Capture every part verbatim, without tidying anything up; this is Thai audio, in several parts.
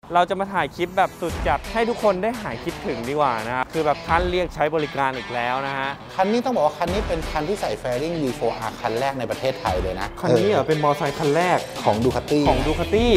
เราจะมาถ่ายคลิปแบบสุดจัดให้ทุกคนได้หายคิดถึงดีกว่านะครับคือแบบท่านเรียกใช้บริการอีกแล้วนะฮะคันนี้ต้องบอกว่าคันนี้เป็นคันที่ใส่แฟริ่ง วี โฟร์ อาร์ คันแรกในประเทศไทยเลยนะคันนี้เหรอเป็นมอเตอร์ไซค์คันแรกของดูคาตี้ของดูคาตี้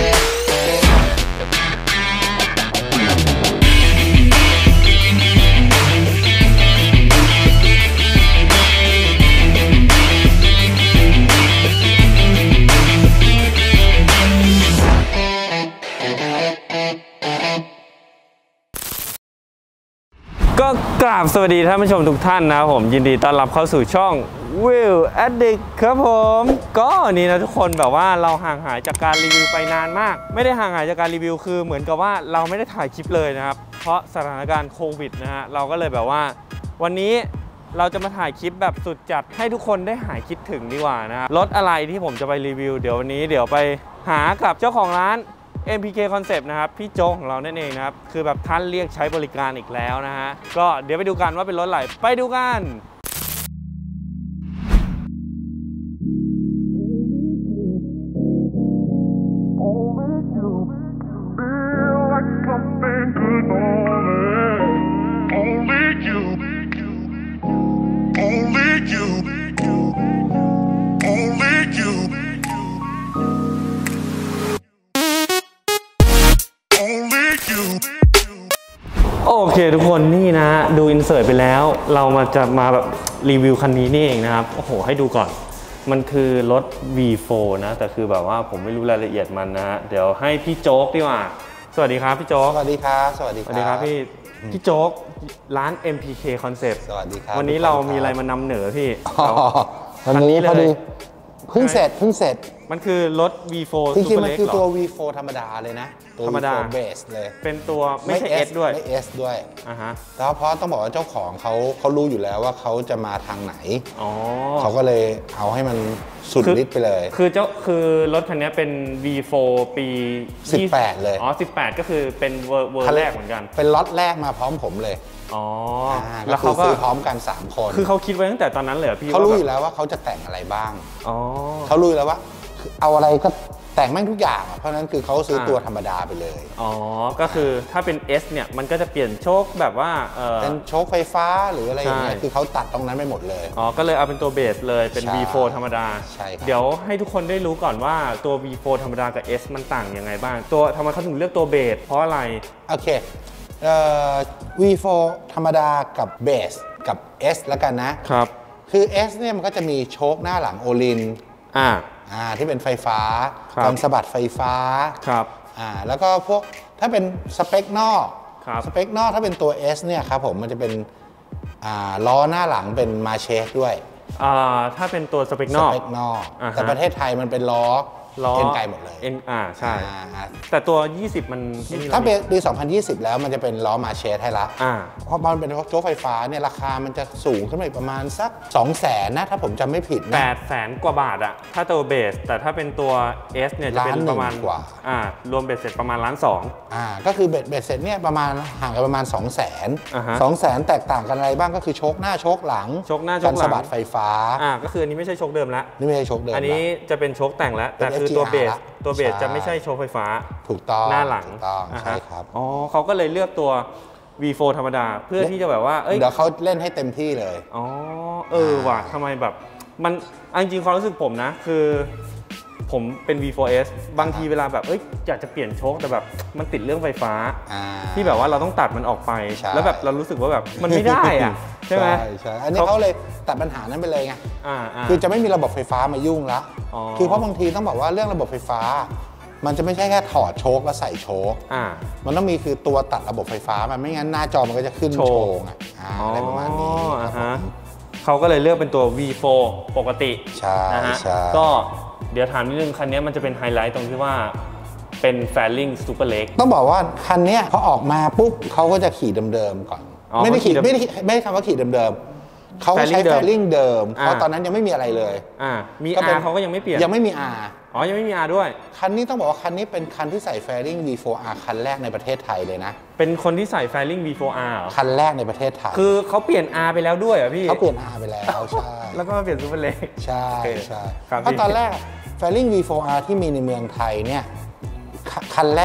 ก็กราบสวัสดีท่านผู้ชมทุกท่านนะครับผมยินดีต้อนรับเข้าสู่ช่อง Wheel Addict ครับผมก็นี่นะทุกคนแบบว่าเราห่างหายจากการรีวิวไปนานมากไม่ได้ห่างหายจากการรีวิวคือเหมือนกับว่าเราไม่ได้ถ่ายคลิปเลยนะครับเพราะสถานการณ์โควิดนะฮะเราก็เลยแบบว่าวันนี้เราจะมาถ่ายคลิปแบบสุดจัดให้ทุกคนได้หายคิดถึงดีกว่านะครับรถอะไรที่ผมจะไปรีวิวเดี๋ยววันนี้เดี๋ยวไปหากับเจ้าของร้าน เอ็ม พี เค Concept นะครับพี่โจของเรานั่นเองนะครับคือแบบท่านเรียกใช้บริการอีกแล้วนะฮะก็เดี๋ยวไปดูกันว่าเป็นรถอะไรไปดูกันโอเคทุกคนนี่นะดูอินเสิร์ตไปแล้วเรามาจะมาแบบรีวิวคันนี้นี่เองนะครับโอ้โหให้ดูก่อนมันคือรถ วี โฟร์ นะแต่คือแบบว่าผมไม่รู้รายละเอียดมันนะฮะเดี๋ยวให้พี่โจ๊กดีกว่าสวัสดีครับพี่โจ๊กสวัสดีครับสวัสดีครับสวัสดีครับพี่พี่โจ๊กร้าน เอ็ม พี เค Concept สวัสดีครับวันนี้เรามีอะไรมานำเหนือพี่วันนี้พอดีเพิ่งเสร็จเพิ่งเสร็จมันคือรถ วี โฟร์จริงๆมันคือตัว วี โฟร์ ธรรมดาเลยนะธรรมดาเบสเลยเป็นตัวไม่ใช่ S ด้วยไม่ S ด้วยอ่าฮะแล้วเพราะต้องบอกว่าเจ้าของเขาเขารู้อยู่แล้วว่าเขาจะมาทางไหนอ๋อเขาก็เลยเอาให้มันสุดฤทธิ์ไปเลยคือเจ้าคือรถคันนี้เป็น วี โฟร์ ปีสิบแปดเลยอ๋อสิบแปดก็คือเป็นเวอร์เวอร์แรกเหมือนกันเป็นล็อตแรกมาพร้อมผมเลยอ๋อแล้วเขาซื้อพร้อมกันสามคนคือเขาคิดไว้ตั้งแต่ตอนนั้นเลยพี่เขารู้อยู่แล้วว่าเขาจะแต่งอะไรบ้างอ๋อเขารู้แล้วว่าเอาอะไรก็แต่งแม่งทุกอย่างเพราะนั้นคือเขาซื้อตัวธรรมดาไปเลยอ๋อก็คือถ้าเป็น S เนี่ยมันก็จะเปลี่ยนโชคแบบว่าเป็นโชคไฟฟ้าหรืออะไรอย่างเงี้ยคือเขาตัดตรงนั้นไปหมดเลยอ๋อก็เลยเอาเป็นตัวเบสเลยเป็น วี โฟร์ ธรรมดาใช่เดี๋ยวให้ทุกคนได้รู้ก่อนว่าตัว วี โฟร์ ธรรมดากับ S มันต่างยังไงบ้างตัวทำไมเขาถึงเลือกตัวเบสเพราะอะไรโอเคเอ่อ วี โฟร์ ธรรมดากับเบสกับ S แล้วกันนะครับคือ S เนี่ยมันก็จะมีโชคหน้าหลังโอลินอ่าอ่าที่เป็นไฟฟ้ากันสะบัดไฟฟ้าครับอ่าแล้วก็พวกถ้าเป็นสเปคนอกสเปคนอกถ้าเป็นตัว S เนี่ยครับผมมันจะเป็นอ่าล้อหน้าหลังเป็นมาเชสด้วยอ่าถ้าเป็นตัวสเปคนอกสเปคนอกแต่ประเทศไทยมันเป็นล้อล้อเอ็นไกหมดเลยเอ็นอ่าใช่แต่ตัวยี่สิบมันถ้าเป็นปีสองพันยี่สิบแล้วมันจะเป็นล้อมาเชสให้ละอ่าเพราะมันเป็นโจ๊กไฟฟ้าเนี่ยราคามันจะสูงขึ้นไปประมาณสักสองแสนนะถ้าผมจำไม่ผิดนะแปดแสนกว่าบาทอะถ้าตัวเบสแต่ถ้าเป็นตัว S เนี่ยจะเป็นประมาณกว่าอ่ารวมเบสเสร็จประมาณล้านสองอ่าก็คือเบสเบสเสร็จเนี่ยประมาณห่างกันประมาณสองแสนสองแสนแตกต่างกันอะไรบ้างก็คือโชคหน้าโชคหลังโชคหน้าโชคหลังกันสะบัดไฟฟ้าอ่าก็คืออันนี้ไม่ใช่โชคเดิมละนี่ไม่ใช่โชคเดิมอันนี้จะเป็นโชคแต่งแล้วแต่คือตัวเบสตัวเบสจะไม่ใช่โชคไฟฟ้าถูกต้องหน้าหลังถูกต้องใช่ครับอ๋อเขาก็เลยเลือกตัว วี โฟร์ ธรรมดาเพื่อที่จะแบบว่าเอ้ยเดี๋ยวเขาเล่นให้เต็มที่เลยอ๋อเออว่ะทำไมแบบมันจริงๆความรู้สึกผมนะคือผมเป็น วี โฟร์ เอส บางทีเวลาแบบเอ้ยอยากจะเปลี่ยนโชคแต่แบบมันติดเรื่องไฟฟ้าที่แบบว่าเราต้องตัดมันออกไปแล้วแบบเรารู้สึกว่าแบบมันไม่ได้อ่ะใช่ไหมใช่อันนี้เขาเลยตัดปัญหานั้นไปเลยไงคือจะไม่มีระบบไฟฟ้ามายุ่งละคือเพราะบางทีต้องบอกว่าเรื่องระบบไฟฟ้ามันจะไม่ใช่แค่ถอดโชคแล้วใส่โชคมันต้องมีคือตัวตัดระบบไฟฟ้ามันไม่งั้นหน้าจอมันก็จะขึ้นโชว์อ่ะอะไรประมาณนี้เขาก็เลยเลือกเป็นตัว วี โฟร์ ปกติใช่นะฮะก็เดี๋ยวถามนิดนึงคันนี้มันจะเป็นไฮไลท์ตรงที่ว่าเป็นแฟลิ่งซูเปอร์เล็กต้องบอกว่าคันนี้พอออกมาปุ๊บเขาก็จะขี่เดิมๆก่อนไม่ได้ขี่ไม่ได้ไม่ได้คำว่าขี่เดิมๆเขาใช้แฟลิ่งเดิมเพราะตอนนั้นยังไม่มีอะไรเลยอ่ามี R เขาก็ยังไม่เปลี่ยนยังไม่มี R อ๋อยังไม่มี R ด้วยคันนี้ต้องบอกว่าคันนี้เป็นคันที่ใส่แฟลิ่ง วี โฟร์ อาร์ คันแรกในประเทศไทยเลยนะเป็นคนที่ใส่แฟลิ่ง วี โฟร์ อาร์คันแรกในประเทศไทยคือเขาเปลี่ยน R ไปแล้วด้วยเหรอพี่เขาเปลี่ยน R ไปแล้วใช่แล้วก็มาเปลี่ยนซูเปอร์เล็กใช่ใช่เพราะตอนแรกแฟลิ่ง วี โฟร์ อาร์ ที่มีในเมืองไทยเนี่ยคันแรก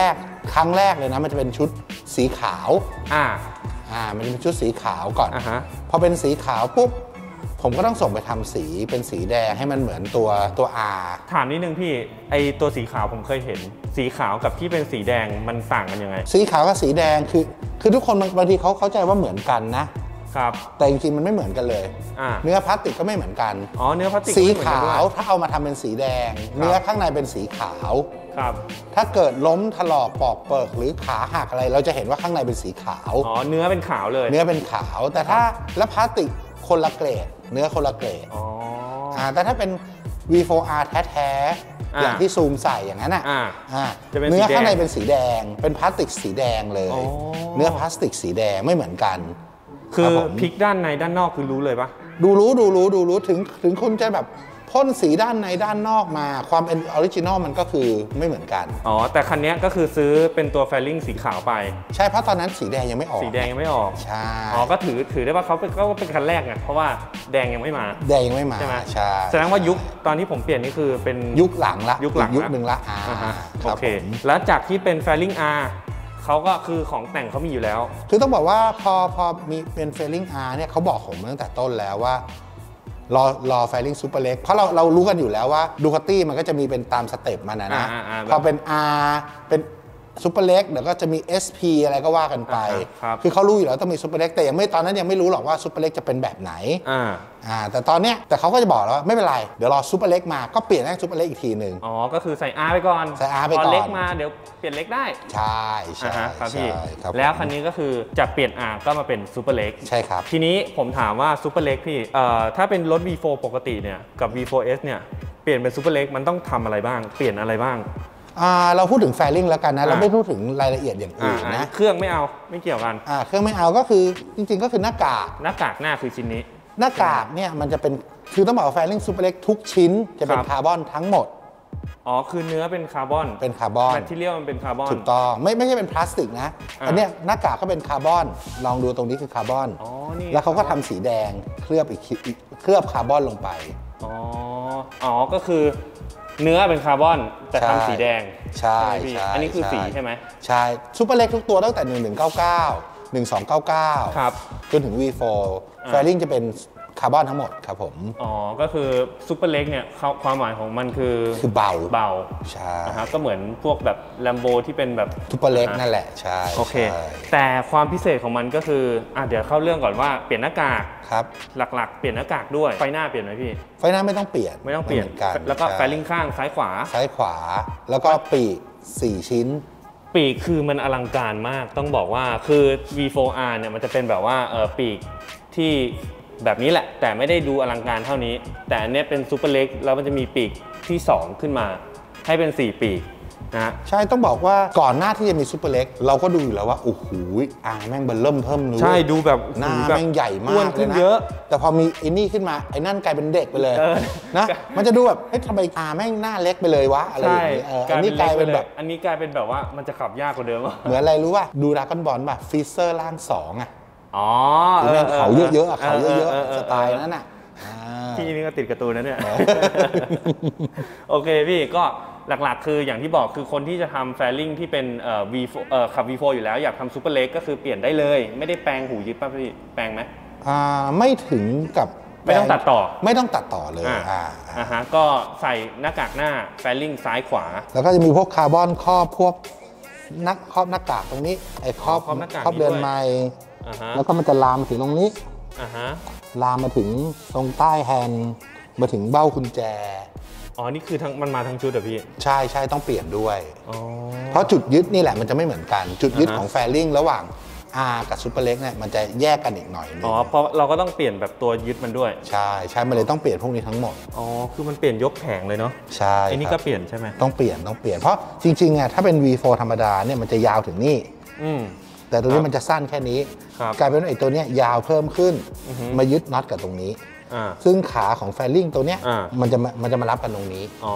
ครั้งแรกเลยนะมันจะเป็นชุดสีขาวอ่าอ่ามันจะเป็นชุดสีขาวก่อนอ่าฮะพอเป็นสีขาวปุ๊บผมก็ต้องส่งไปทำสีเป็นสีแดงให้มันเหมือนตัวตัว R ถามนิดนึงพี่ไอตัวสีขาวผมเคยเห็นสีขาวกับที่เป็นสีแดงมันต่างกันยังไงสีขาวกับสีแดงคือคือทุกคนบางทีเขาเข้าใจว่าเหมือนกันนะครับแต่จริงๆมันไม่เหมือนกันเลยเนื้อพลาสติกก็ไม่เหมือนกันอ๋อเนื้อพลาสติกสีขาวถ้าเอามาทำเป็นสีแดงเนื้อข้างในเป็นสีขาวครับถ้าเกิดล้มถลอกปอกเปิกหรือขาหักอะไรเราจะเห็นว่าข้างในเป็นสีขาวอ๋อเนื้อเป็นขาวเลยเนื้อเป็นขาวแต่ถ้าแล้วพลาสติกคนละเกรดเนื้อคนละเกรดอ๋อแต่ถ้าเป็น วี โฟร์ อาร์ แท้ๆอย่างที่ซูมใส่อย่างนั้นอ่ะเนื้อข้างในเป็นสีแดงเป็นพลาสติกสีแดงเลยเนื้อพลาสติกสีแดงไม่เหมือนกันคือพลิกด้านในด้านนอกคือรู้เลยปะดูรู้ดูรู้ดูรู้ถึงถึงคุณจะแบบพ่นสีด้านในด้านนอกมาความเป็นออริจินอลมันก็คือไม่เหมือนกันอ๋อแต่คันนี้ก็คือซื้อเป็นตัวแฟลลิ่งสีขาวไปใช่เพราะตอนนั้นสีแดงยังไม่ออกสีแดงยังไม่ออกใช่อ๋อก็ถือถือได้ว่าเขาเป็นก็เป็นคันแรกไงเพราะว่าแดงยังไม่มาแดงยังไม่มาใช่ไหมใช่แสดงว่ายุคตอนที่ผมเปลี่ยนนี่คือเป็นยุคหลังละยุคหลังยุคหนึ่งละอ่าโอเคแล้วจากที่เป็นแฟลลิ่ง Rเขาก็คือของแต่งเขามีอยู่แล้วคือต้องบอกว่าพอพอมีเป็นเฟลลิ่ง R เนี่ยเขาบอกผมตั้งแต่ต้นแล้วว่ารอรอไฟลิ่งซูเปอร์เล็กเพราะเราเรารู้กันอยู่แล้วว่าดูคาตี้มันก็จะมีเป็นตามสเต็ปมันนะนะพอเป็น R เป็นซูเปอร์เล็กเดี๋ยวก็จะมี เอส พี อะไรก็ว่ากันไปคือเขารู้อยู่แล้วต้องมีซูเปอร์เล็กแต่ยังไม่ตอนนั้นยังไม่รู้หรอกว่าซูเปอร์เล็กจะเป็นแบบไหนอ่าแต่ตอนเนี้ยแต่เขาก็จะบอกแล้วว่าไม่เป็นไรเดี๋ยวรอซูเปอร์เล็กมาก็เปลี่ยนให้ซูเปอร์เล็กอีกทีหนึ่งอ๋อก็คือใส่ R ไปก่อนใส่ R ไปก่อนเล็กมาเดี๋ยวเปลี่ยนเล็กได้ใช่ใช่ครับพี่แล้วคันนี้ก็คือจากเปลี่ยน R ก็มาเป็นซูเปอร์เล็กใช่ครับทีนี้ผมถามว่าซูเปอร์เล็กพี่เอ่อถ้าเป็นรถ วี โฟร์ ปกติเนี่ยกับ วี โฟร์ เอส เนี่ยเปลี่ยนเป็นซูเปอร์เล็กมันต้องทำอะไรบ้างเปลี่ยนอะไรบ้างเราพูดถึงแฟลิ่งแล้วกันนะเราไม่พูดถึงรายละเอียดอย่างอื่นนะเครื่องไม่เอาไม่เกี่ยวกันเครื่องไม่เอาก็คือจริงๆก็คือหน้ากากหน้ากากหน้าคือชิ้นนี้หน้ากากเนี่ยมันจะเป็นคือต้องบอกว่าแฟลิ่งซูเปอร์เล็กทุกชิ้นจะเป็นคาร์บอนทั้งหมดอ๋อคือเนื้อเป็นคาร์บอนเป็นคาร์บอนแมททีเรียลมันเป็นคาร์บอนถูกต้องไม่ไม่ใช่เป็นพลาสติกนะอันเนี้ยหน้ากากก็เป็นคาร์บอนลองดูตรงนี้คือคาร์บอนแล้วเขาก็ทำสีแดงเคลือบอีกเคลือบคาร์บอนลงไปอ๋ออ๋อก็คือเนื้อเป็นคาร์บอนแต่ทำสีแดงใช่ใช่อันนี้คือสีใช่ไหมใช่ซูเปอร์เล็กทุกตัวตั้งแต่หนึ่งหนึ่งเก้าเก้า หนึ่งสองเก้าเก้าครับจนถึง วี โฟร์ แฟลิ่งจะเป็นคาร์บอนทั้งหมดครับผมอ๋อก็คือซูเปอร์เล็กเนี่ยความหมายของมันคือคือเบาเบาใช่นะครับก็เหมือนพวกแบบแลมโบที่เป็นแบบซูเปอร์เล็กนั่นแหละใช่โอเคแต่ความพิเศษของมันก็คืออ่ะเดี๋ยวเข้าเรื่องก่อนว่าเปลี่ยนหน้ากากครับหลักๆเปลี่ยนหน้ากากด้วยไฟหน้าเปลี่ยนไหมพี่ไฟหน้าไม่ต้องเปลี่ยนไม่ต้องเปลี่ยนแล้วก็แฟลิ่งข้างซ้ายขวาซ้ายขวาแล้วก็ปีกสี่ชิ้นปีกคือมันอลังการมากต้องบอกว่าคือ วี โฟร์ อาร์ เนี่ยมันจะเป็นแบบว่าเออปีกที่แบบนี้แหละแต่ไม่ได้ดูอลังการเท่านี้แต่อันนี้เป็นซูเปอร์เล็กแล้วมันจะมีปีกที่สองขึ้นมาให้เป็นสี่ปีกนะใช่ต้องบอกว่าก่อนหน้าที่จะมีซูเปอร์เล็กเราก็ดูอยู่แล้วว่าโอ้โหอ่าแม่งเบิ่มเริ่มเพิ่มใช่ดูแบบหน้าแม่งใหญ่มากเลยนะแต่พอมีไอ้นี่ขึ้นมาไอ้นั่นกลายเป็นเด็กไปเลยนะมันจะดูแบบเฮ้ยทำไมอ่าแม่งหน้าเล็กไปเลยวะอะไรอย่างนี้อันนี้กลายเป็นแบบอันนี้กลายเป็นแบบว่ามันจะขับยากกว่าเดิมเหมือนอะไรรู้ป่ะดูดราก้อนบอลป่ะฟีเซอร์ล่างสองอ่ะอ๋อแม่งเขาเยอะๆเขาเยอะๆสไตล์นั้นน่ะพี่นี่ก็ติดการ์ตูนนะเนี่ยโอเคพี่ก็หลักๆคืออย่างที่บอกคือคนที่จะทำแฟลิ่งที่เป็นเอ่อ วี โฟร์ เอ่อขับ วี โฟร์ อยู่แล้วอยากทำซูเปอร์เล็กก็คือเปลี่ยนได้เลยไม่ได้แปลงหูยึดป่ะพี่แปลงไหมอ่าไม่ถึงกับไม่ต้องตัดต่อไม่ต้องตัดต่อเลยอ่าอ่าฮะก็ใส่หน้ากากหน้าแฟลิ่งซ้ายขวาแล้วก็จะมีพวกคาร์บอนครอบพวกนักครอบหน้ากากตรงนี้ไอ้ครอบครอบเรือนไม้แล้วก็มันจะลามถึงตรงนี้ลามมาถึงตรงใต้แฮนด์มาถึงเบ้ากุญแจอ๋อนี่คือทั้งมันมาทั้งชุดเหรอพี่ใช่ใช่ต้องเปลี่ยนด้วยเพราะจุดยึดนี่แหละมันจะไม่เหมือนกันจุดยึดของแฟลิ่งระหว่าง R กับซูเปอร์เล็กเนี่ยมันจะแยกกันอีกหน่อยนึงอ๋อเพราะเราก็ต้องเปลี่ยนแบบตัวยึดมันด้วยใช่ใช่มันเลยต้องเปลี่ยนพวกนี้ทั้งหมดอ๋อคือมันเปลี่ยนยกแผงเลยเนาะใช่ไอ้นี่ก็เปลี่ยนใช่ไหมต้องเปลี่ยนต้องเปลี่ยนเพราะจริงๆอ่ะถ้าเป็น วี โฟร์ ธรรมดาเนี่ยมันจะยาวถึงนี่แต่ตัวนี้มันจะสั้นแค่นี้กลายเป็นว่าไอ้ตัวเนี้ยยาวเพิ่มขึ้นมายึดน็อตกับตรงนี้ซึ่งขาของแฟลิ่งตัวเนี้ยมันจะมันจะมารับกันตรงนี้อ๋อ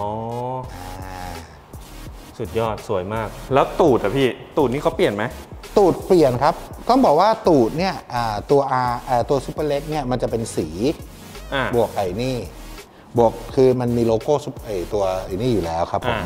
สุดยอดสวยมากแล้วตูดอะพี่ตูดนี่เขาเปลี่ยนไหมตูดเปลี่ยนครับต้องบอกว่าตูดเนี่ยตัว R ตัวซูเปอร์เล็กเนี่ยมันจะเป็นสีบวกไอ้นี่บวกคือมันมีโลโก้ไอ้ตัวไอ้นี่อยู่แล้วครับผม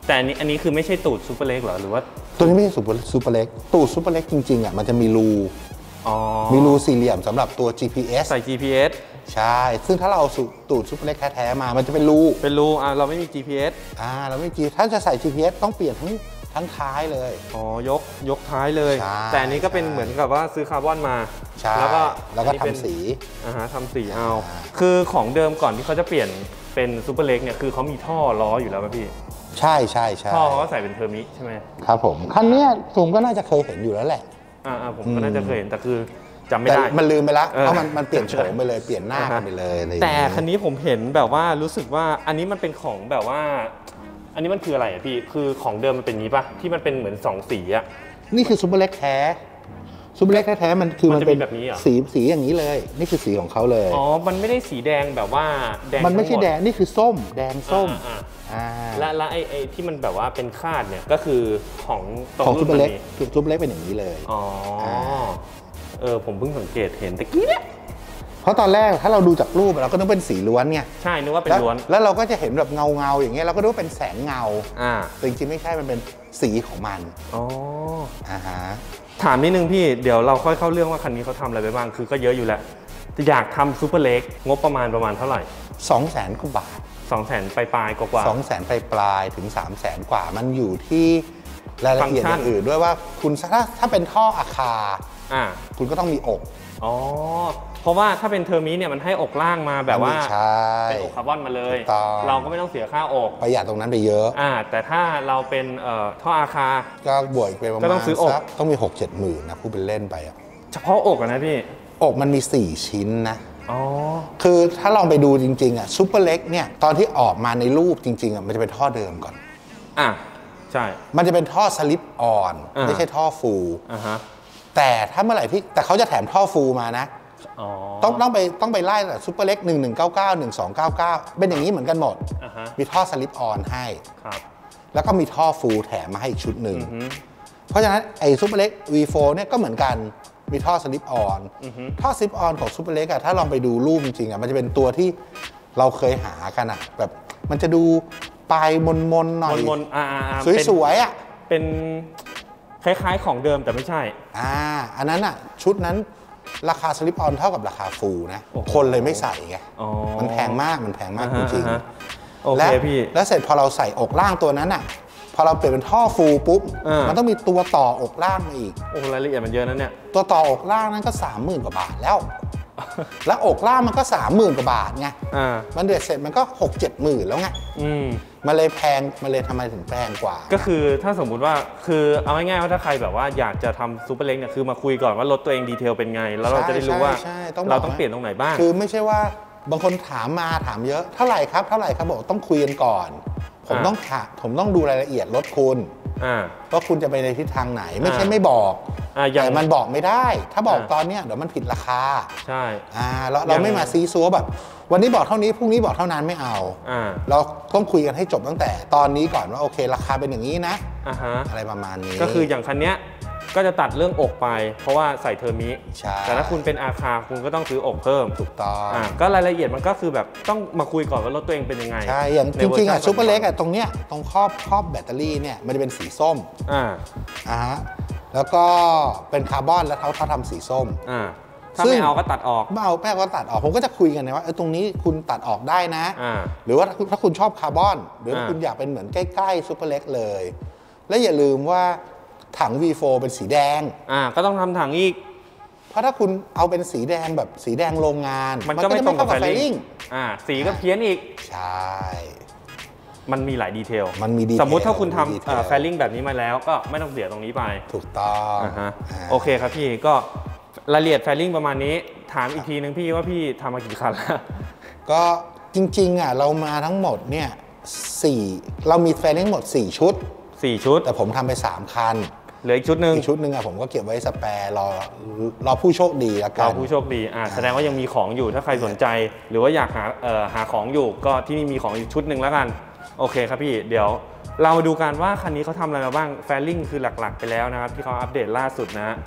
แต่อันนี้อันนี้คือไม่ใช่ตูดซูเปอร์เล็กเหรอหรือว่าตัวนี้ไม่ใช่ซูเปอร์ซูเปอร์เล็กตูดซูเปอร์เล็กจริงๆอ่ะมันจะมีรูมีรูสี่เหลี่ยมสำหรับตัว จี พี เอสใส่ จี พี เอสใช่ซึ่งถ้าเราเอาตูดซูเปอร์เล็กแท้ๆมามันจะเป็นรูเป็นรูอ่าเราไม่มี จี พี เอสอ่าเราไม่จีถ้าจะใส่ จี พี เอส ต้องเปลี่ยนทั้งทั้งท้ายเลยอ๋อยกยกท้ายเลยแต่อันนี้ก็เป็นเหมือนกับว่าซื้อคาร์บอนมาแล้วก็แล้วก็ทำสีอ่าฮะทำสีเอาคือของเดิมก่อนที่เขาจะเปลี่ยนเป็นซูเปอร์เล็กเนี่ยคือเขามีท่อล้ออยู่แล้วป่ะพี่ใช่ใช่ใช่ท่อเขาก็ใส่เป็นเทอร์มิใช่ไหมครับผมคันนี้ซูมก็น่าจะเคยเห็นอยู่แล้วแหละอ่าผมก็น่าจะเคยเห็นแต่คือจำไม่ได้มันลืมไปแล้วเพราะมันมันเปลี่ยนโฉมไปเลยเปลี่ยนหน้าไปเลยแต่คันนี้ผมเห็นแบบว่ารู้สึกว่าอันนี้มันเป็นของแบบว่าอันนี้มันคืออะไรอ่ะพี่คือของเดิมมันเป็นนี้ป่ะที่มันเป็นเหมือนสองสีอ่ะนี่คือซูเปอร์เล็กแท้ซูเปอร์เล็กแท้ๆมันคือมันเป็นแบบนี้อ่ะสีสีอย่างนี้เลยนี่คือสีของเขาเลยอ๋อมันไม่ได้สีแดงแบบว่าแดงมันไม่ใช่แดงนี่คือส้มแดงส้มและและไอ้ไอ้ที่มันแบบว่าเป็นคาดเนี่ยก็คือของของซูเปอร์เล็กคือซูเปอร์เล็กเป็นอย่างนี้เลยอ๋อเออผมเพิ่งสังเกตเห็นตะกี้เนี่ยเพราะตอนแรกถ้าเราดูจากรูปเราก็นึกเป็นสีล้วนไงใช่นึกว่าเป็นล้วนแล้วเราก็จะเห็นแบบเงาเงาอย่างเงี้ยเราก็นึกว่าเป็นแสงเงาอ่าแต่จริงๆไม่ใช่มันเป็นสีของมันอ๋ออ่าฮะถามนิดนึงพี่เดี๋ยวเราค่อยเข้าเรื่องว่าคันนี้เขาทำอะไรไปบ้างคือก็เยอะอยู่แหละอยากทำซูเปอร์เล็กงบประมาณประมาณเท่าไหร่สองแสนกว่าบาทสองแสนปลายๆกว่าสองแสนปลายๆถึงสามแสนกว่ามันอยู่ที่รายละเอียดอื่นด้วยว่าคุณถ้าถ้าเป็นท่ออาคาอ่าคุณก็ต้องมีอกอ๋อเพราะว่าถ้าเป็นเทอร์มิเนี่ยมันให้อกล่างมาแบบว่าเป็นอกคาร์บอนมาเลยเราก็ไม่ต้องเสียค่าอกประหยัดตรงนั้นไปเยอะอ่าแต่ถ้าเราเป็นท่ออาคาก็บวกไปประมาณก็ต้องซื้ออกต้องมี หกเจ็ด หมื่นนะพูดเป็นเล่นไปอ่ะเฉพาะอกนะพี่อกมันมีสี่ชิ้นนะอ๋อคือถ้าลองไปดูจริงๆอ่ะซูเปอร์เล็กเนี่ยตอนที่ออกมาในรูปจริงๆอ่ะมันจะเป็นท่อเดิมก่อนอ่ะใช่มันจะเป็นท่อสลิปออนไม่ใช่ท่อฟูลอ่าฮะแต่ถ้าเมื่อไหร่ที่แต่เขาจะแถมท่อฟูลมานะต้องต้องไปต้องไปไล่แต่ซูเปอร์เล็กหนึ่งหนึ่งเก้าเก้าหนึ่งสองเก้าเก้าเป็นอย่างนี้เหมือนกันหมดมีท่อสลิปออนให้แล้วก็มีท่อฟูลแถมมาให้อีกชุดหนึ่งเพราะฉะนั้นไอ้ซูเปอร์เล็ก วี โฟร์ เนี่ยก็เหมือนกันมีท่อสลิปออนท่อสลิปออนของซูเปอร์เล็กอะถ้าลองไปดูรูปจริงๆอะมันจะเป็นตัวที่เราเคยหากันอะแบบมันจะดูปลายมนๆหน่อยสวยๆอะเป็นคล้ายๆของเดิมแต่ไม่ใช่อ่าอันนั้นอะชุดนั้นราคาสลิปออนเท่ากับราคาฟูลนะคนเลยไม่ใส่ไงมันแพงมากมันแพงมากจริงๆและแล้วเสร็จพอเราใส่อกล่างตัวนั้นอ่ะพอเราเปลี่ยนเป็นท่อฟูลปุ๊บมันต้องมีตัวต่ออกล่างมาอีกโอ้รายละเอียดมันเยอะนะเนี่ยตัวต่ออกล่างนั้นก็สามหมื่นกว่าบาทแล้วแล้วอกล่างมันก็สามหมื่นกว่าบาทไงมันเดือดเสร็จมันก็หกเจ็ดหมื่นแล้วไงมันเลยแพงมันเลยทำไมถึงแพงกว่าก็คือถ้าสมมุติว่าคือเอาง่ายๆว่าถ้าใครแบบว่าอยากจะทำซูเปอร์เล็กเนี่ยคือมาคุยก่อนว่ารถตัวเองดีเทลเป็นไงแล้วเราจะได้รู้ว่าเราต้องเปลี่ยนตรงไหนบ้างคือไม่ใช่ว่าบางคนถามมาถามเยอะเท่าไหร่ครับเท่าไหร่ครับบอกต้องคุยกันก่อนผมต้องถามผมต้องดูรายละเอียดรถคุณว่าคุณจะไปในทิศทางไหนไม่ใช่ไม่บอกแต่มันบอกไม่ได้ถ้าบอกตอนเนี้ยเดี๋ยวมันผิดราคาใช่เราเราไม่มาซีซัวแบบวันนี้บอกเท่านี้พรุ่งนี้บอกเท่านั้นไม่เอาเราต้องคุยกันให้จบตั้งแต่ตอนนี้ก่อนว่าโอเคราคาเป็นอย่างนี้นะอะไรประมาณนี้ก็คืออย่างคันนี้ก็จะตัดเรื่องอกไปเพราะว่าใส่เทอร์มิแต่ถ้าคุณเป็นอาคาคุณก็ต้องซื้ออกเพิ่มถูกต้องก็รายละเอียดมันก็คือแบบต้องมาคุยก่อนว่ารถตัวเองเป็นยังไงใช่อย่างจริงๆอ่ะซูเปอร์เล็กอ่ะตรงเนี้ยตรงครอบครอบแบตเตอรี่เนี่ยมันจะเป็นสีส้มอ่าอ่าฮะแล้วก็เป็นคาร์บอนแล้วเขาเขาทำสีส้มอ่าถ้าไม่เอาก็ตัดออกไม่เอาแม่ก็ตัดออกผมก็จะคุยกันนะว่าเออตรงนี้คุณตัดออกได้นะหรือว่าถ้าคุณชอบคาร์บอนหรือว่าคุณอยากเป็นเหมือนใกล้ๆซูเปอร์เล็กเลยและอย่าลืมว่าถัง วี โฟร์ เป็นสีแดงอ่าก็ต้องทำถังอีกเพราะถ้าคุณเอาเป็นสีแดงแบบสีแดงโรงงานมันก็ไม่ตรงกับไฟลิ่งอ่าสีก็เพี้ยนอีกใช่มันมีหลายดีเทลมันมีดีเทลสมมุติถ้าคุณทำไฟลิ่งแบบนี้มาแล้วก็ไม่ต้องเสียตรงนี้ไปถูกต้องอ่าฮะโอเคครับพี่ก็รายละเอียดไฟลิ่งประมาณนี้ถามอีกทีนึงพี่ว่าพี่ทำมากี่คันแล้วก็จริงๆอ่ะเรามาทั้งหมดเนี่ยสี่เรามีไฟลิ่งหมดสี่ชุดสี่ชุดแต่ผมทำไปสามคันเหลืออีกชุดหนึ่งอีกชุดหนึ่งอะผมก็เก็บไว้สแปร์รอรอผู้โชคดีแล้วกันรอผู้โชคดีอ่าแสดงว่ายังมีของอยู่ถ้าใครสนใจหรือว่าอยากหาเอ่อหาของอยู่ก็ที่นี่มีของอีกชุดหนึ่งแล้วกันโอเคครับพี่เดี๋ยวเรามาดูกันว่าคันนี้เขาทำอะไรมาบ้างแฟลิ่งคือหลักๆไปแล้วนะครับที่เขาอัปเดตล่าสุดนะ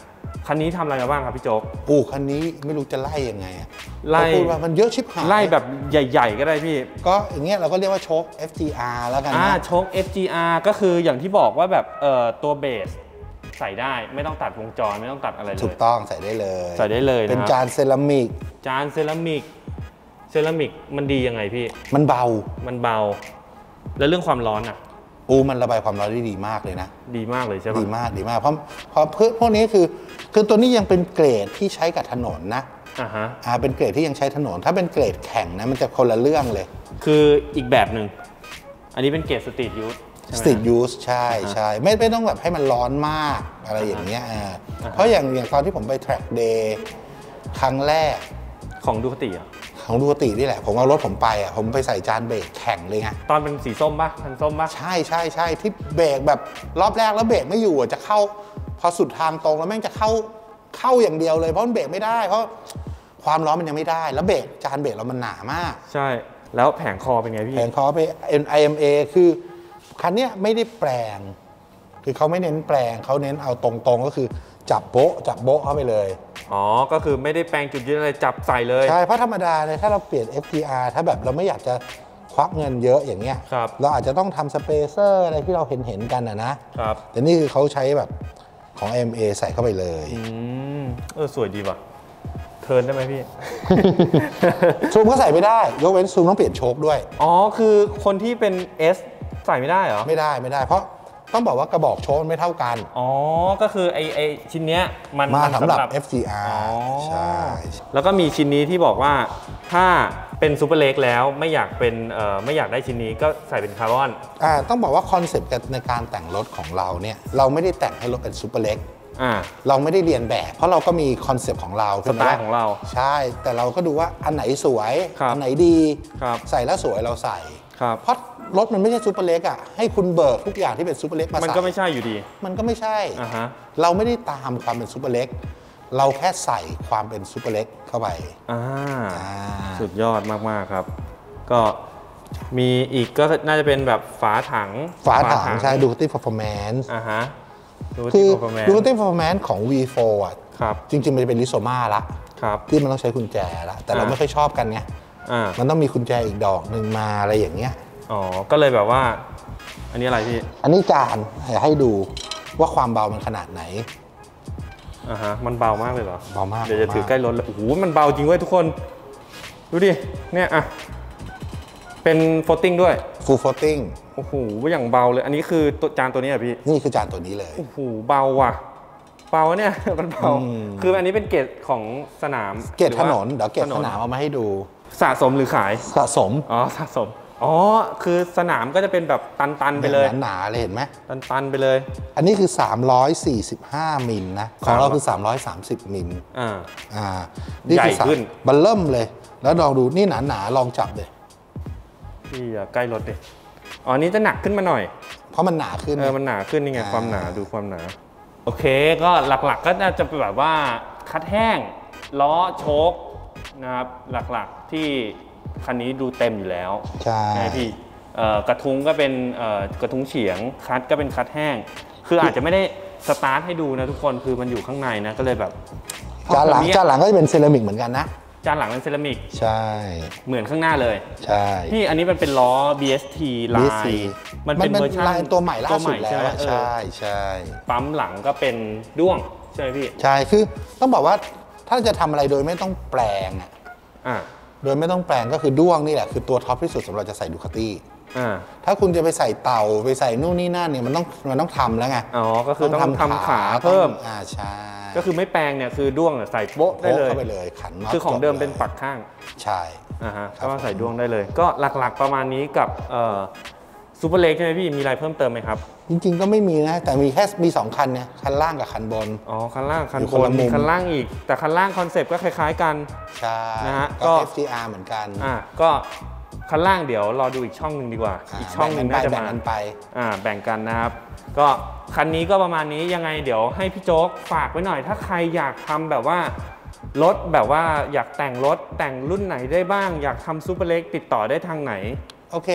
คันนี้ทำอะไรมาบ้างครับพี่โจ๊กโอ้คันนี้ไม่รู้จะไล่ยังไงไล่พูดว่ามันเยอะชิบหายไล่แบบใหญ่ๆก็ได้พี่ก็อย่างเงี้ยเราก็เรียกว่าโชค เอฟ จี อาร์ แล้วกันนะอ่าโชค เอฟ จี อาร์ ก็คืออย่างที่บอกว่าแบบเอ่อตัวเบสใส่ได้ไม่ต้องตัดวงจรไม่ต้องตัดอะไรเลยถูกต้องใส่ได้เลยใส่ได้เลยเป็นจานเซรามิกจานเซรามิกเซรามิกมันดียังไงพี่มันเบามันเบาแล้วเรื่องความร้อนอ่ะอูมันระบายความร้อนได้ดีมากเลยนะดีมากเลยใช่ไหมดีมากดีมากเพราะเพราะพวกนี้คือคือตัวนี้ยังเป็นเกรดที่ใช้กับถนนนะอ่าฮะอ่าเป็นเกรดที่ยังใช้ถนนถ้าเป็นเกรดแข่งนะมันจะคนละเรื่องเลยคืออีกแบบหนึ่งอันนี้เป็นเกรดสตรีทยูสสตรีทยูสใช่ใช่ไม่ไม่ต้องแบบให้มันร้อนมากอะไรอย่างเงี้ยอ่าเพราะอย่างอย่างตอนที่ผมไปแทร็กเดย์ครั้งแรกของดูคติอ่ะของดูคตินี่แหละผมเอารถผมไปอ่ะผมไปใส่จานเบรกแข่งเลยไงตอนเป็นสีส้มป่ะคันส้มป่ะใช่ใช่ใช่ที่เบรกแบบรอบแรกแล้วเบรกไม่อยู่จะเข้าพอสุดทางตรงแล้วแม่งจะเข้าเข้าอย่างเดียวเลยเพราะมันเบรกไม่ได้เพราะความร้อนมันยังไม่ได้แล้วเบรกจานเบรกเรามันหนามากใช่แล้วแผงคอเป็นไงพี่แผงคอไป ไอ เอ็ม เอ คือคันนี้ไม่ได้แปลงคือเขาไม่เน้นแปลงเขาเน้นเอาตรงๆก็คือจับโบ๊ะจับโบ๊ะเข้าไปเลยอ๋อก็คือไม่ได้แปลงจุดยืนอะไรจับใส่เลยใช่เพราะธรรมดาเลยถ้าเราเปลี่ยน เอฟ ที อาร์ ถ้าแบบเราไม่อยากจะควักเงินเยอะอย่างเงี้ยเราอาจจะต้องทำสเปเซอร์อะไรที่เราเห็นเห็นกันนะนะครับแต่นี่คือเขาใช้แบบของ เอ็ม เอ ใส่เข้าไปเลยอืมเออสวยดีว่ะเทิร์นได้ไหมพี่ซูมก็ใส่ไม่ได้ยกเว้นซูมต้องเปลี่ยนโชคด้วยอ๋อคือคนที่เป็น S ใส่ไม่ได้เหรอไม่ได้ไม่ได้เพราะต้องบอกว่ากระบอกโชคไม่เท่ากันอ๋อก็คือไอไอชิ้นเนี้ยมันมาสำหรับ เอฟ จี อาร์ ใช่แล้วก็มีชิ้นนี้ที่บอกว่าถ้าเป็นซูเปอร์เล็กแล้วไม่อยากเป็นเอ่อไม่อยากได้ชิ้นนี้ก็ใส่เป็นคาร์บอนอ่าต้องบอกว่าคอนเซ็ปต์ในการแต่งรถของเราเนี่ยเราไม่ได้แต่งให้รถเป็นซูเปอร์เล็กอ่าเราไม่ได้เรียนแบบเพราะเราก็มีคอนเซ็ปต์ของเราสไตล์ของเราใช่แต่เราก็ดูว่าอันไหนสวยอันไหนดีใส่แล้วสวยเราใส่เพราะรถมันไม่ใช่ซูเปอร์เล็กอ่ะให้คุณเบิกทุกอย่างที่เป็นซูเปอร์เล็กมาใส่มันก็ไม่ใช่อยู่ดีมันก็ไม่ใช่อ่าฮะเราไม่ได้ตามความเป็นซูเปอร์เล็กเราแค่ใส่ความเป็นซูเปอร์เล็กเข้าไปอ่าสุดยอดมากๆครับก็มีอีกก็น่าจะเป็นแบบฝาถังฝาถังใช่ดูคติ performance อ่าฮะคือดูคติ performance ของ วี โฟร์ อ่ะครับจริงๆมันจะเป็นลิโซมาละครับที่มันต้องใช้กุญแจละแต่เราไม่ค่อยชอบกันไงมันต้องมีกุญแจอีกดอกหนึ่งมาอะไรอย่างเงี้ยอ๋อก็เลยแบบว่าอันนี้อะไรพี่อันนี้จานให้ดูว่าความเบามันขนาดไหนอ่าฮะมันเบามากเลยเหรอเบามากเดี๋ยวจะถือใกล้รถเลยโอ้โหมันเบาจริงเว้ยทุกคนดูดิเนี่ยอ่ะเป็นโฟลติ้งด้วยฟูลโฟลติ้งโอ้โหอย่างเบาเลยอันนี้คือตัวจานตัวนี้อ่ะพี่นี่คือจานตัวนี้เลยโอ้โหเบาว่ะเบาเนี่ยมันเบาคืออันนี้เป็นเกรดของสนามเกรดถนนเดี๋ยวเกรดสนามเอามาให้ดูสะสมหรือขายสะสมอ๋อสะสมอ๋อคือสนามก็จะเป็นแบบตันๆไปเลยหนาๆเลยเห็นไหมตันๆไปเลยอันนี้คือสามร้อยสี่สิบห้ามิลนะของเราคือสามร้อยสามสิบมิลอ่าอ่าใหญ่ขึ้นบัลเริ่มเลยแล้วลองดูนี่หนาๆลองจับเลยพี่อย่าใกล้รถดิอ๋อนี้จะหนักขึ้นมาหน่อยเพราะมันหนาขึ้นเออมันหนาขึ้นนี่ไงความหนาดูความหนาโอเคก็หลักๆก็น่าจะเป็นแบบว่าคัดแห้งล้อโชคนะครับหลักๆที่คันนี้ดูเต็มอยู่แล้วใช่พี่กระทุ้งก็เป็นกระทุ้งเฉียงคัดก็เป็นคัดแห้งคืออาจจะไม่ได้สตาร์ทให้ดูนะทุกคนคือมันอยู่ข้างในนะก็เลยแบบจานหลังจานหลังก็จะเป็นเซรามิกเหมือนกันนะจานหลังเป็นเซรามิกใช่เหมือนข้างหน้าเลยใช่พี่อันนี้มันเป็นล้อ บี เอส ที ลายมันเป็นเวอร์ชันตัวใหม่ล่าสุดแล้วใช่ใช่ปั๊มหลังก็เป็นด้วงใช่ไหมพี่ใช่คือต้องบอกว่าถ้าจะทำอะไรโดยไม่ต้องแปลงอ่ะโดยไม่ต้องแปลงก็คือด้วงนี่แหละคือตัวท็อปที่สุดสำหรับจะใส่ดูคาตี้ถ้าคุณจะไปใส่เต่าไปใส่นู่นนี่นั่นเนี่ยมันต้องมันต้องทำแล้วไงอ๋อก็คือต้องทำขาเพิ่มอ่าใช่ก็คือไม่แปลงเนี่ยคือด้วงใส่โป๊ะได้เลยเข้าไปเลยขันน็อตคือของเดิมเป็นปักข้างใช่อ่าฮะก็ใส่ด้วงได้เลยก็หลักๆประมาณนี้กับซูเปอร์เล็กใช่ไหมพี่มีอะไรเพิ่มเติมไหมครับจริงๆก็ไม่มีนะแต่มีแค่มีสองคันเนี่ยคันล่างกับคันบนอ๋อคันล่างคันบนมีคันล่างอีกแต่คันล่างคอนเซปต์ก็คล้ายๆกันใช่นะฮะก็ เอฟ จี อาร์ เหมือนกันอ่าก็คันล่างเดี๋ยวรอดูอีกช่องหนึ่งดีกว่าอีกช่องหนึ่งน่าจะมาแบ่งกันไปอ่าแบ่งกันนะครับก็คันนี้ก็ประมาณนี้ยังไงเดี๋ยวให้พี่โจ๊กฝากไว้หน่อยถ้าใครอยากทำแบบว่ารถแบบว่าอยากแต่งรถแต่งรุ่นไหนได้บ้างอยากทำซูเปอร์เล็กติดต่อได้ทางไหนโอเค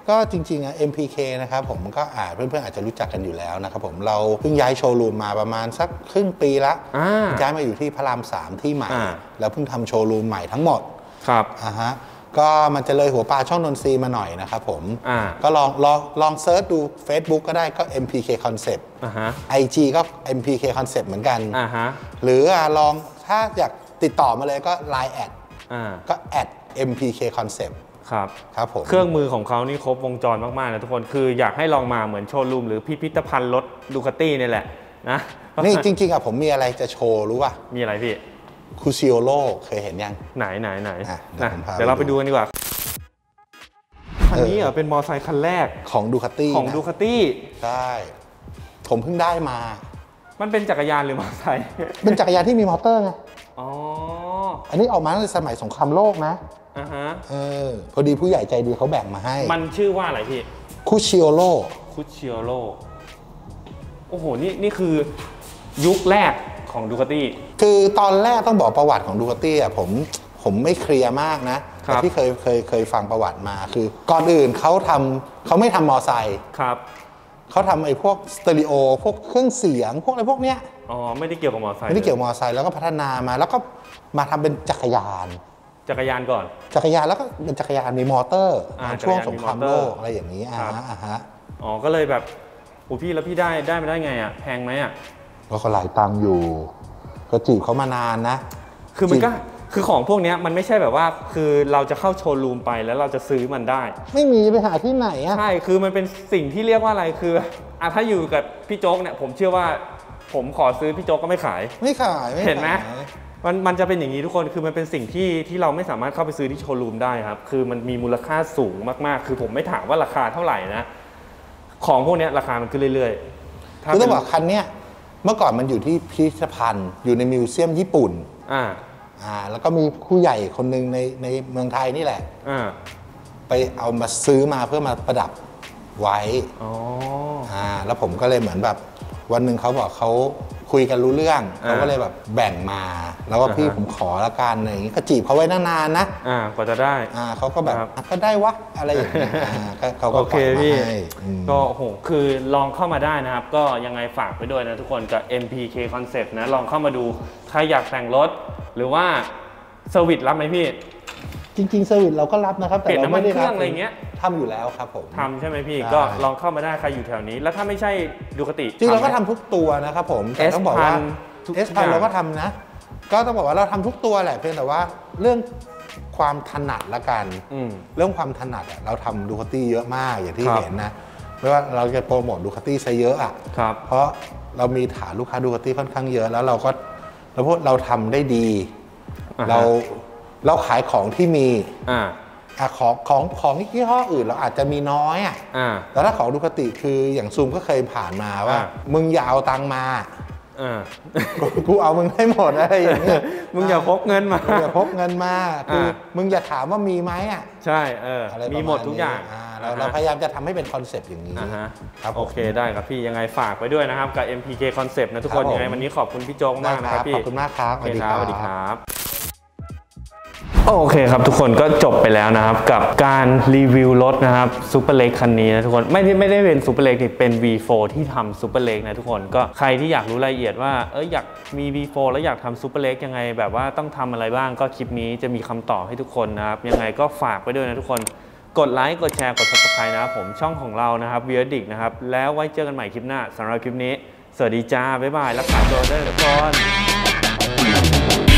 ก็จริงๆอะ เอ็ม พี เค นะครับผมก็อาจเพื่อนๆอาจจะรู้จักกันอยู่แล้วนะครับผมเราเพิ่งย้ายโชว์รูมมาประมาณสักครึ่งปีละย้ายมาอยู่ที่พระรามสามที่ใหม่แล้วเพิ่งทำโชว์รูมใหม่ทั้งหมดครับอ่าฮะก็มันจะเลยหัวปลาช่องนนทรีมาหน่อยนะครับผมก็ลองลองลองเซิร์ชดู Facebook ก็ได้ก็ เอ็ม พี เค Concept ไอ จี ก็ เอ็ม พี เค Concept เหมือนกันหรือลองถ้าอยากติดต่อมาเลยก็ ไลน์ แอดก็ แอด เอ็ม พี เค Concept ครับครับผมเครื่องมือของเขานี่ครบวงจรมากๆนะทุกคนคืออยากให้ลองมาเหมือนโชว์รูมหรือพิพิธภัณฑ์รถดูคาตี้นี่แหละนะนี่จริงๆอะผมมีอะไรจะโชว์รู้ป่ะมีอะไรพี่คูซิโอโร่เคยเห็นยังไหนไหนไหนเดี๋ยวเราไปดูกันดีกว่าคันนี้เหรอเป็นมอเตอร์ไซค์คันแรกของดูคาตี้ของดูคาตี้ใช่ผมเพิ่งได้มามันเป็นจักรยานหรือมอเตอร์ไซค์เป็นจักรยานที่มีมอเตอร์ไงอ๋ออันนี้ออกมาในสมัยสงครามโลกนะอ่าฮะเออพอดีผู้ใหญ่ใจดีเขาแบ่งมาให้มันชื่อว่าอะไรพี่คูชิโอโร่คูชิโอโร่โอ้โหนี่นี่คือยุคแรกของดูคาตี้คือตอนแรกต้องบอกประวัติของดูคาตี้อ่ะผมผมไม่เคลียร์มากนะแต่ที่เคยเคยเคยฟังประวัติมาคือก่อนอื่นเขาทำเขาไม่ทำมอไซค์ครับเขาทำไอ้พวกสเตอริโอพวกเครื่องเสียงพวกอะไรพวกเนี้ยอ๋อไม่ได้เกี่ยวกับมอไซค์ไม่ได้เกี่ยวกับมอไซค์แล้วก็พัฒนามาแล้วก็มาทำเป็นจักรยานจักรยานก่อนจักรยานแล้วก็เป็นจักรยานมีมอเตอร์ช่วงสงครามโลกอะไรอย่างนี้อ่าอ่าฮะอ๋อก็เลยแบบโอ้พี่แล้วพี่ได้ได้มาได้ไงอ่ะแพงไหมอ่ะก็หลายตังค์อยู่ก็จีบเขามานานนะคือมันก็คือของพวกนี้มันไม่ใช่แบบว่าคือเราจะเข้าโชว์รูมไปแล้วเราจะซื้อมันได้ไม่มีไปหาที่ไหนอ่ะใช่คือมันเป็นสิ่งที่เรียกว่าอะไรคืออ่ะถ้าอยู่กับพี่โจ๊กเนี่ยผมเชื่อว่าผมขอซื้อพี่โจ๊กก็ไม่ขายไม่ขายเห็นไหมมันมันจะเป็นอย่างนี้ทุกคนคือมันเป็นสิ่งที่ที่เราไม่สามารถเข้าไปซื้อที่โชว์รูมได้ครับคือมันมีมูลค่าสูงมากๆคือผมไม่ถามว่าราคาเท่าไหร่นะของพวกนี้ราคามันขึ้นเรื่อยๆคือต้องบอกคันเนี้ยเมื่อก่อนมันอยู่ที่พิพิธภัณฑ์อยู่ในมิวเซียมญี่ปุ่นอ่าอ่าแล้วก็มีผู้ใหญ่คนหนึ่งในในเมืองไทยนี่แหละอ่าไปเอามาซื้อมาเพื่อมาประดับไว้อ๋ออ่าแล้วผมก็เลยเหมือนแบบวันหนึ่งเขาบอกเขาคุยกันรู้เรื่องเขาก็เลยแบบแบ่งมาแล้วก็พี่ผมขอละกันอะไรอย่างนี้ก็จีบเขาไว้นานๆนะอ่ากว่าจะได้อ่าเขาก็แบบก็ได้วะอะไรอย่างเงี้ยเขาก็โอเคพี่ก็โอ้โหคือลองเข้ามาได้นะครับก็ยังไงฝากไปด้วยนะทุกคนกับ เอ็ม พี เค Concept นะลองเข้ามาดูใครอยากแต่งรถหรือว่าเซอร์วิสรับไหมพี่จริงๆเซอร์วิสเราก็รับนะครับแต่เราไม่ได้รับอะไรเงี้ยทำอยู่แล้วครับผมทำใช่ไหมพี่ก็ลองเข้ามาได้ใครอยู่แถวนี้แล้วถ้าไม่ใช่ดูคติจริงเราก็ทำทุกตัวนะครับผมแต่ต้องบอกว่าเอสพันเราก็ทำนะก็ต้องบอกว่าเราทำทุกตัวแหละเพียงแต่ว่าเรื่องความถนัดละกันเรื่องความถนัดเราทำดูคติเยอะมากอย่างที่เห็นนะไม่ว่าเราจะโปรโมทดูคติซะเยอะอ่ะเพราะเรามีฐานลูกค้าดูคติค่อนข้างเยอะแล้วเราก็เราพูดเราทำได้ดีเราเราขายของที่มีอ่าของของของยี่ห้ออื่นเราอาจจะมีน้อยอ่ะแต่ถ้าของดูคติคืออย่างซูมก็เคยผ่านมาว่ามึงอย่าเอาตังมากูเอามึงให้หมดอะไรอย่างเงี้ยมึงอย่าพกเงินมาอย่าพกเงินมาคือมึงอย่าถามว่ามีไหมอ่ะใช่เออมีหมดทุกอย่างเราเราพยายามจะทำให้เป็นคอนเซปต์อย่างนี้ครับโอเคได้ครับพี่ยังไงฝากไปด้วยนะครับกับ เอ็ม พี เค Concept นะทุกคนยังไงวันนี้ขอบคุณพี่โจ๊กมากนะครับพี่ขอบคุณมากครับสวัสดีครับสวัสดีครับโอเคครับทุกคนก็จบไปแล้วนะครับกับการรีวิวรถนะครับซูเปอร์เล็กคันนี้นะทุกคนไม่ได้ไม่ได้เป็นซูเปอร์เล็กนี่เป็น วี โฟร์ ที่ทำซูเปอร์เล็กนะทุกคนก็ใครที่อยากรู้รายละเอียดว่าเอออยากมี วี โฟร์ แล้วอยากทำซูเปอร์เล็กยังไงแบบว่าต้องทำอะไรบ้างก็คลิปนี้จะมีคำตอบให้ทุกคนนะครับยังไงก็ฝากไปด้วยนะทุกคนกดไลค์กดแชร์กด ซับสไครบ์ นะครับผมช่องของเรานะครับวี ดิกนะครับแล้วไว้เจอกันใหม่คลิปหน้าสำหรับคลิปนี้สวัสดีจ้าบ๊ายบายรักษาตัวด้วยทุกคน